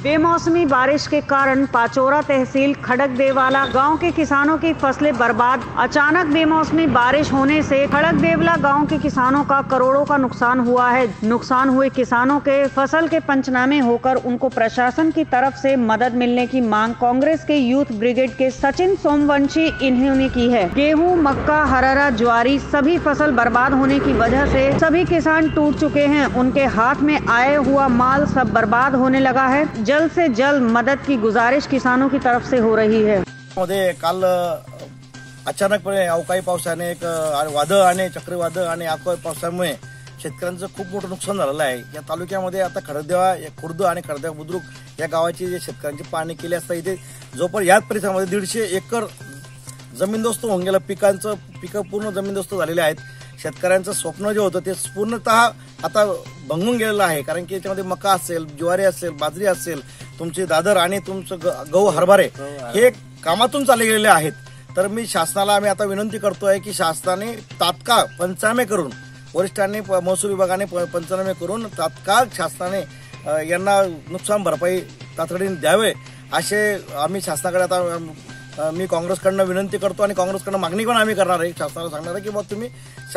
बेमौसमी बारिश के कारण पाचोरा तहसील खड़कदेवाला गांव के किसानों की फसलें बर्बाद। अचानक बेमौसमी बारिश होने से खड़कदेवला गांव के किसानों का करोड़ों का नुकसान हुआ है। नुकसान हुए किसानों के फसल के पंचनामे होकर उनको प्रशासन की तरफ से मदद मिलने की मांग कांग्रेस के यूथ ब्रिगेड के सचिन सोमवंशी इन्होंने की है। गेहूं, मक्का, हररा, ज्वारी सभी फसल बर्बाद होने की वजह से सभी किसान टूट चुके हैं। उनके हाथ में आया हुआ माल सब बर्बाद होने लगा है। जल्द से जल्द मदद की गुजारिश किसानों की तरफ से हो रही है। काल अचानकपणे अवकाळी पावसाने एक वादळ आणि चक्रीवादळ आणि अवकाळी पावसामुळे शेतकऱ्यांचं खूप मोठं नुकसान झालेलं आहे। या तालुक्यामध्ये आता खडकदेवा, खुर्द आणि खडकदेवा बुद्रुक या गावाची जे शेतकऱ्यांची पाहणी केली असता इथे जोपर्यंत याच परिसरामध्ये 150 एकर जमीनदोस्त होऊन गेलं। पिकं पूर्ण जमीनदोस्त झालेले आहेत। शेतकऱ्यांचं स्वप्न जे होतं ते पूर्णतः आता भंगून गेलेलं आहे, कारण की याच्यामध्ये मका असेल, ज्वारी असेल, बाजरी असेल, तुमचे दादर आणि तुमचं गहू, हरभरे हे कामातून चालले गेलेले आहेत। तर मी शासनाला आम्ही आता विनंती करतोय की शासनाने तात्काळ पंचनामे करून, वरिष्ठांनी महसूल विभागाने पंचनामे करून तात्काळ शासनाने यांना नुकसान भरपाई तातडीने द्यावे असे आम्ही शासनाकडे आता मी काँग्रेसकडनं विनंती करतो आणि काँग्रेसकडनं मागणी पण आम्ही करणार आहे। शासनाला सांगणार आहे की बाबा तुम्ही